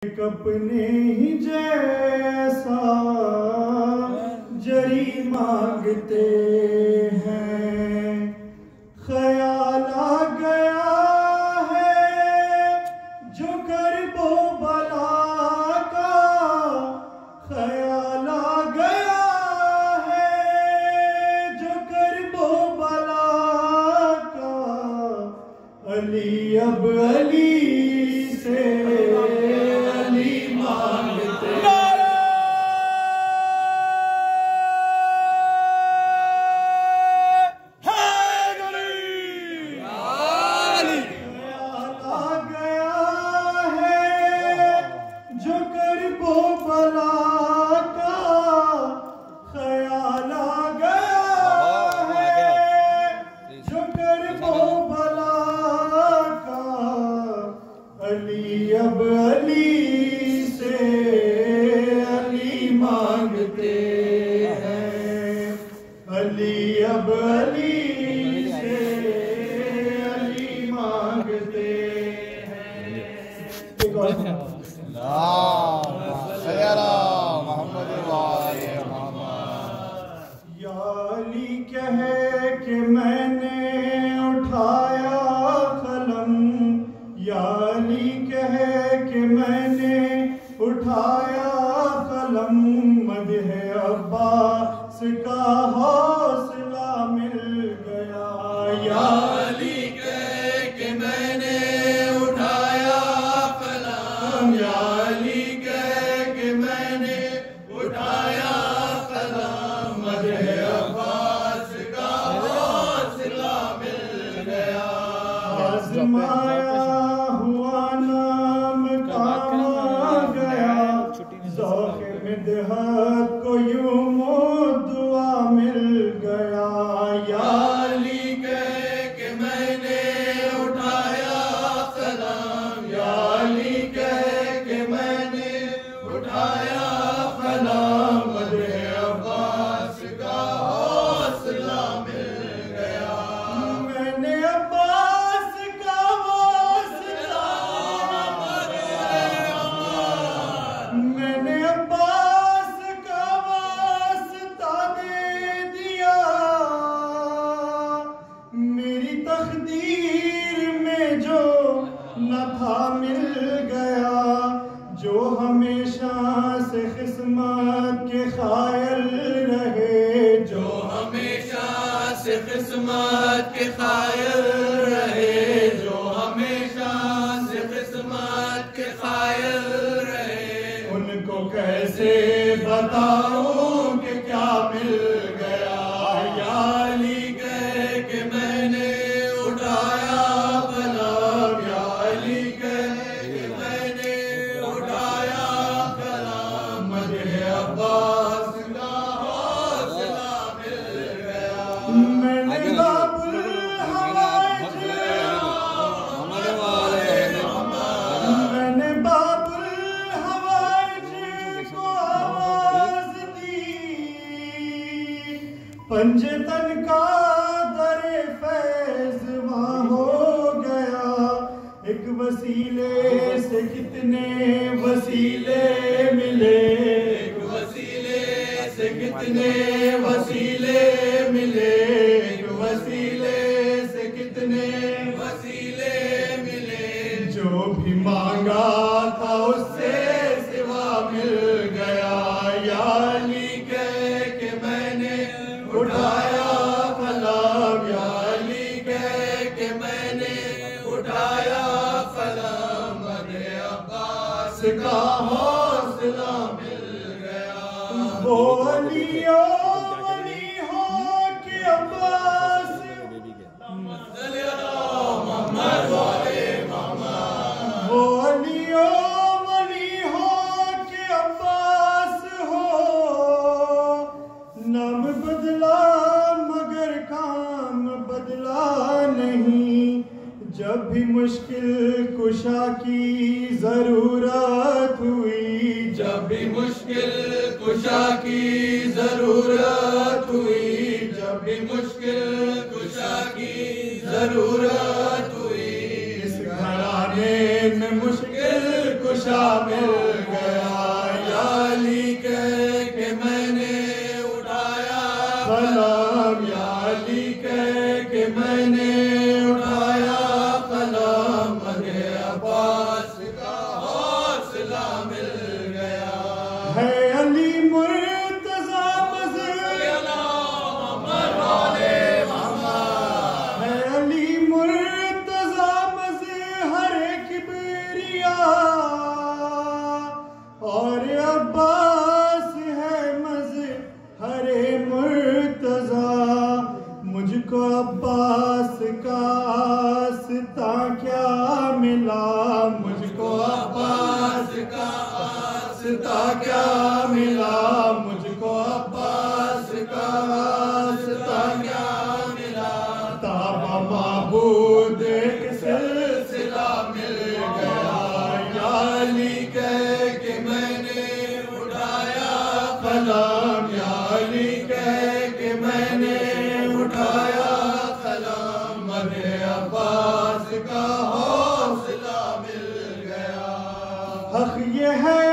अपने ही जैसा जरी मांगते हैं, ख्याल आ गया है जो करबो बला का, ख्याल आ गया है जो करबो बला का। अली अब अली से अब अली से अली मांगते हैं, अली अब अली से अली मांगते हैं। या अली कहे कि मैंने उठाया कलम, या अली कहे कि मैंने उठाया कलम, मदह अब्बास का हौसला मिल गया। या अली कहे कि मैंने उठाया कलम, या अली कहे कि मैंने उठाया कलम, मदह अब्बास का हौसला मिल गया। आज़माया को यूं दुआ मिल गया। या अली कहे कि मैंने उठाया कलम, या अली कहे कि मैंने उठाया कलम, मदह अब्बास का हौसला मिल गया। मैंने अब्बास का हौसला, मैंने न था मिल गया, जो हमेशा से किस्मत के ख़ायल रहे, जो हमेशा से किस्मत के ख़ायल रहे, जो हमेशा से किस्मत के ख़ायल रहे। उनको कैसे बताऊं कि क्या मिल गया। या अली कहे कि मैंने उठाया कलम, या अली कहे कि मैंने उठाया कलम, मदह अब्बास का हौसला मिल गया। मैंने बाबुल हवाइज, मैंने बाबुल हवाइज को आवाज दी, पंजतन का दरे फैज वहाँ हो गया। एक वसीले से कितने वसीले मिले, एक वसीले से कितने वसीले मिले, एक वसीले से कितने वसीले मिले। जो भी मांगा था उससे सिवा मिल गया। या अली कहे कि मैंने उठाया कलम, या अली कहे कि मैंने उठाया कलम, मदह अब्बास का हौसला मिल गया। वो अली ओ अली हो कि अब्बास, मोहम्मद वाले मोहम्मद। वो अली ओ अली हो कि अब्बास हो, नाम बदला मगर काम बदला नहीं। जब भी मुश्किल कुशा की जरूरत हुई, जब भी मुश्किल कुशा की जरूरत हुई, जब भी मुश्किल कुशा की जरूरत हुई, इस घराने में मुश्किल कुशा मिल गया, या अली कह के मैंने उठाया कलम, या अली कह के मैंने उठाया कलम, मगे अब्बास का हौसला मिल गया। है अली मुर्तज़ा मज़े, है अली मुर्तज़ा मज़े हरे किबरिया, और अब्बास है मज़े हरे मुर्तज़ा। मुझको अब्बास का आस्ता क्या मिला, मुझको अब्बास का आस्ता क्या मिला, मुझको अब्बास का आस्ता क्या मिला। ताबा महबूद एक सिलसिला मिल गया, या अली कह के मैंने उठाया कलम, या अली कह के मैंने उठाया कलम, मगे अब्बास का हौसला मिल गया। हक़ ये है